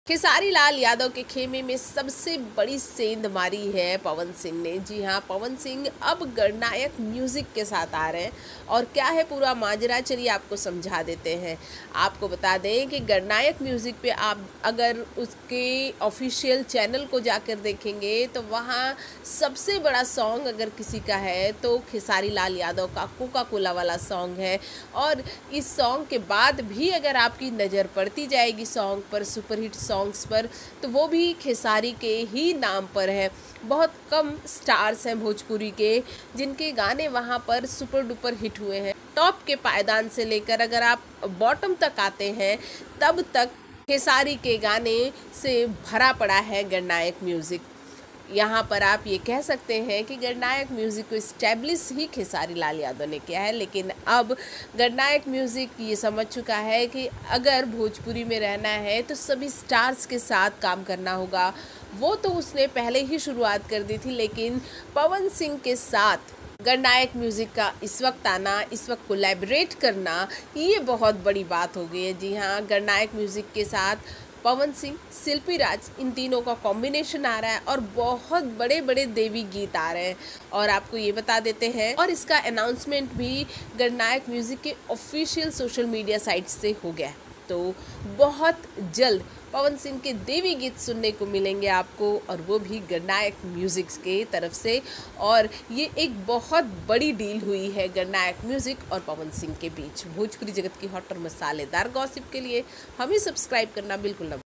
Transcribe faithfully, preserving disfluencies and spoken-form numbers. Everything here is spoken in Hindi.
खेसारी लाल यादव के खेमे में सबसे बड़ी सेंध मारी है पवन सिंह ने। जी हाँ, पवन सिंह अब गणनायक म्यूजिक के साथ आ रहे हैं और क्या है पूरा माजरा, चलिए आपको समझा देते हैं। आपको बता दें कि गणनायक म्यूजिक पे आप अगर उसके ऑफिशियल चैनल को जाकर देखेंगे तो वहाँ सबसे बड़ा सॉन्ग अगर किसी का है तो खेसारी लाल यादव का कोका कोला वाला सॉन्ग है। और इस सॉन्ग के बाद भी अगर आपकी नज़र पड़ती जाएगी सॉन्ग पर, सुपरहिट सॉन्ग्स पर, तो वो भी खेसारी के ही नाम पर है। बहुत कम स्टार्स हैं भोजपुरी के जिनके गाने वहाँ पर सुपर डुपर हिट हुए हैं। टॉप के पायदान से लेकर अगर आप बॉटम तक आते हैं तब तक खेसारी के गाने से भरा पड़ा है गणनायक म्यूज़िक। यहाँ पर आप ये कह सकते हैं कि गणनायक म्यूज़िक को इस्टेब्लिश ही खेसारी लाल यादव ने किया है, लेकिन अब गणनायक म्यूज़िक ये समझ चुका है कि अगर भोजपुरी में रहना है तो सभी स्टार्स के साथ काम करना होगा। वो तो उसने पहले ही शुरुआत कर दी थी, लेकिन पवन सिंह के साथ गणनायक म्यूज़िक का इस वक्त आना, इस वक्त कोलैबोरेट करना, ये बहुत बड़ी बात हो गई है। जी हाँ, गणनायक म्यूज़िक के साथ पवन सिंह, शिल्पी राज, इन तीनों का कॉम्बिनेशन आ रहा है और बहुत बड़े बड़े देवी गीत आ रहे हैं। और आपको ये बता देते हैं, और इसका अनाउंसमेंट भी गणनायक म्यूज़िक के ऑफिशियल सोशल मीडिया साइट से हो गया है। तो बहुत जल्द पवन सिंह के देवी गीत सुनने को मिलेंगे आपको, और वो भी गणनायक म्यूज़िक के तरफ से। और ये एक बहुत बड़ी डील हुई है गणनायक म्यूज़िक और पवन सिंह के बीच। भोजपुरी जगत की हॉट और मसालेदार गॉसिप के लिए हमें सब्सक्राइब करना बिल्कुल न